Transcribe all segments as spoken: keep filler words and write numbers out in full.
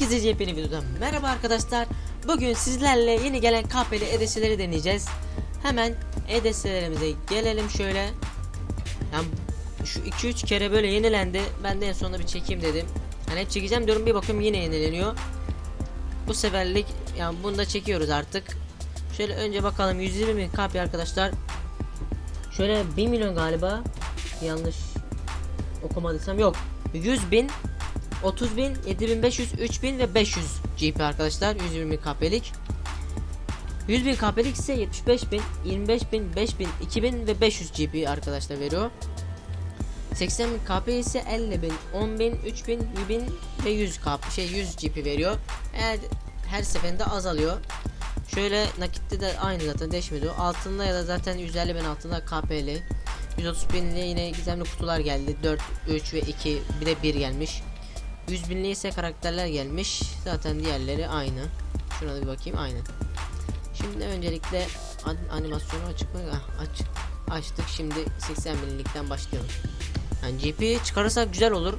Herkese yepyeni videodan merhaba arkadaşlar. Bugün sizlerle yeni gelen K P'li E D S'leri deneyeceğiz. Hemen E D S'lerimize gelelim şöyle. Yani şu iki üç kere böyle yenilendi. Ben de en sonunda bir çekeyim dedim. Hani hep çekeceğim diyorum, bir bakıyorum yine yenileniyor. Bu seferlik yani bunu da çekiyoruz artık. Şöyle önce bakalım, yüz yirmi bin K P arkadaşlar. Şöyle bir milyon galiba. Yanlış okumadıysam, yok. yüz bin, otuz bin, yedi bin beş yüz, üç bin ve beş yüz G P arkadaşlar. yüz yirmi bin K P'lik. yüz bin K P'lik ise yetmiş beş bin, yirmi beş bin, beş bin, iki bin ve beş yüz G P arkadaşlar veriyor. seksen bin K P ise elli bin, on bin, üç bin, yüz bin ve yüz K P, şey yüz G P veriyor. Eğer her seferinde azalıyor. Şöyle nakitte de aynı, zaten değişmiyor. Altında ya da zaten yüz elli bin altında K P'li. yüz otuz binli yine gizemli kutular geldi. dört, üç ve iki, bir de bir gelmiş. yüz binli ise karakterler gelmiş. Zaten diğerleri aynı. Şuna da bir bakayım, aynı. Şimdi öncelikle animasyonu açık mı? Ah, aç. Açtık. Şimdi seksen binlikten başlayalım. Yani G P çıkarırsak güzel olur.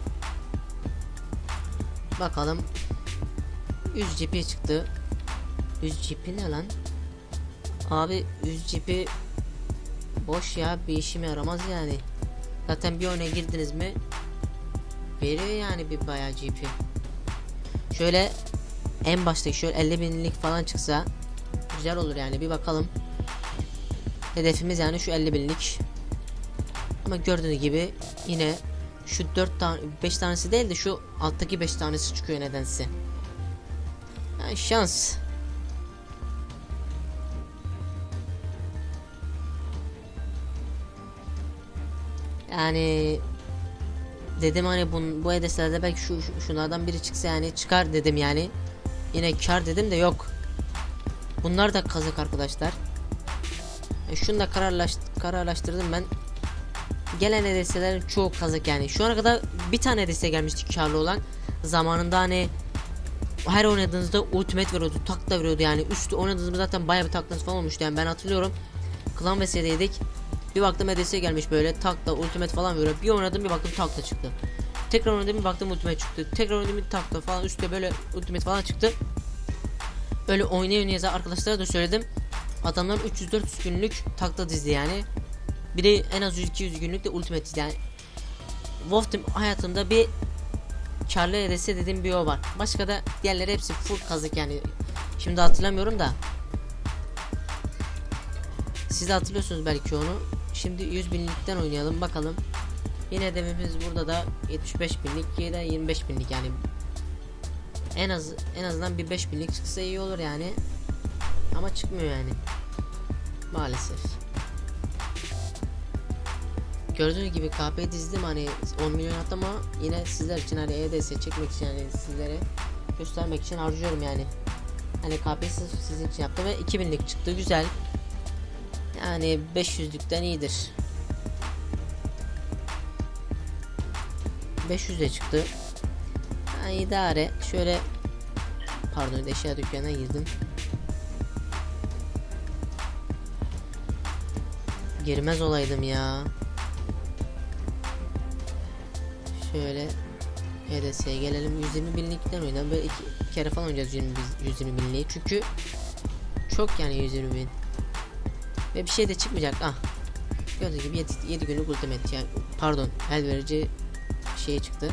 Bakalım. yüz G P çıktı. yüz G P ne lan? Abi yüz G P boş ya, bir işime yaramaz yani. Zaten bir oyuna girdiniz mi veriyor yani bir bayağı G P. Şöyle en baştaki şöyle elli binlik falan çıksa güzel olur yani, bir bakalım. Hedefimiz yani şu elli binlik. Ama gördüğünüz gibi yine şu dört tane beş tanesi değil de şu alttaki beş tanesi çıkıyor nedense. Yani şans. Yani dedim hani bu, bu E D S'lerde belki şu, şu şunlardan biri çıksa yani çıkar dedim yani. Yine kar dedim de yok. Bunlar da kazık arkadaşlar. E şunu da kararlaş, kararlaştırdım ben. Gelen E D S'lerin çoğu kazık yani. Şu ana kadar bir tane E D S gelmişti karlı olan. Zamanında hani her oynadığınızda ultimate veriyordu, tak da veriyordu yani. Üstü oynadığımızda zaten bayağı bir taklanız falan olmuştu yani, ben hatırlıyorum. Klan V S'deydik. Bir baktım E D S gelmiş böyle takla ultimate falan veriyor. Bir oynadım, bir baktım takla çıktı. Tekrar oynadım, bir baktım ultimate çıktı. Tekrar oynadım, bir takla falan üstte böyle ultimate falan çıktı. Öyle oynaya oynaya arkadaşlara da söyledim. Adamlar üç yüz dört yüz günlük takla dizdi yani. Bir de en az yüz iki yüz günlük de ultimate dizdi yani. Wolf Team hayatımda bir karlı E D S dediğim bir o var. Başka da diğerleri hepsi full kazık yani. Şimdi hatırlamıyorum da. Siz de hatırlıyorsunuz belki onu. Şimdi yüz binlikten oynayalım bakalım. Yine hedefimiz burada da yetmiş beş binlik ya da yirmi beş binlik yani. En az en azından bir beş binlik çıksa iyi olur yani. Ama çıkmıyor yani. Maalesef. Gördüğünüz gibi K P dizdim hani on milyon attı, ama yine sizler için hani E D S çekmek için yani sizlere göstermek için harcıyorum yani. Hani K P'yi sizin için yaptım ve iki binlik çıktı, güzel. Yani beş yüzlükten iyidir. beş yüze çıktı. Yani idare. Şöyle pardon, eşya dükkanına girdim. Girmez olaydım ya. Şöyle E D S'ye gelelim. yüz yirmi binlikten oynayalım. Böyle iki kere falan oynayacağız yüz yirmi binliği. Çünkü çok yani yüz yirmi bin. Ve bir şey de çıkmayacak. Ah. Gördüğünüz gibi yedi günlük ultimate yani, pardon, el verici şey çıktı.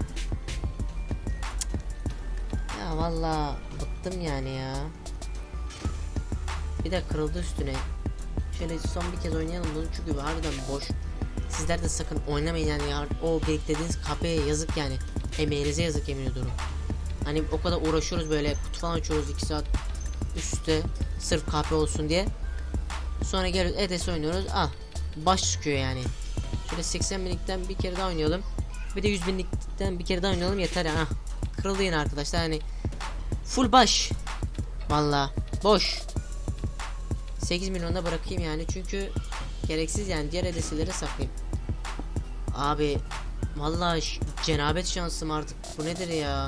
Ya vallahi bıktım yani ya. Bir de kırıldı üstüne. Şöyle son bir kez oynayalım bunu, çünkü harbiden boş. Sizler de sakın oynamayın yani ya. O beklediğiniz K P'ye yazık yani. Emeğinize yazık, yemin ediyorum. Hani o kadar uğraşıyoruz, böyle kutu falan açıyoruz iki saat üstte sırf K P olsun diye. Sonra geliyoruz E D S oynuyoruz. Ah, baş çıkıyor yani. Şöyle seksen binlikten bir kere daha oynayalım. Bir de yüz binlikten bir kere daha oynayalım, yeter ya. Ah, kırıldı yine arkadaşlar yani. Full baş. Vallahi boş. sekiz milyonda bırakayım yani, çünkü gereksiz yani, diğer E D S'lere saklayayım. Abi vallahi cenabet şansım artık. Bu nedir ya?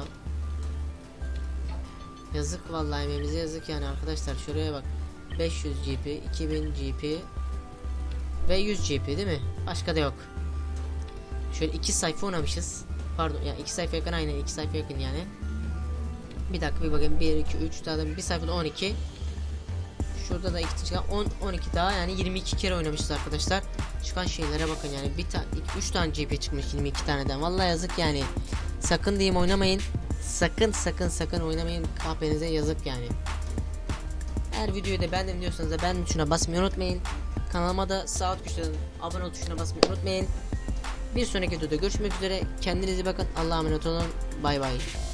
Yazık vallahi, emeğimize yazık yani arkadaşlar. Şuraya bak. beş yüz G P, iki bin G P ve yüz G P değil mi? Başka da yok. Şöyle iki sayfa oynamışız. Pardon ya, iki sayfa yakın, aynen iki sayfa yakın yani. Bir dakika bir bakayım. bir iki üç daha da bir sayfada on iki. Şurada da iki çıkan on on iki daha, yani yirmi iki kere oynamışız arkadaşlar. Çıkan şeylere bakın yani, bir tane üç tane G P çıkmış yirmi iki taneden. Vallahi yazık yani. Sakın diyeyim oynamayın. Sakın sakın sakın oynamayın. Kahvenize yazık yani. Eğer videoyu da beğendim diyorsanız da beğendim tuşuna basmayı unutmayın. Kanalıma da sağ alt köşeden abone ol tuşuna basmayı unutmayın. Bir sonraki videoda görüşmek üzere. Kendinize bakın. Allah'a emanet olun. Bay bay.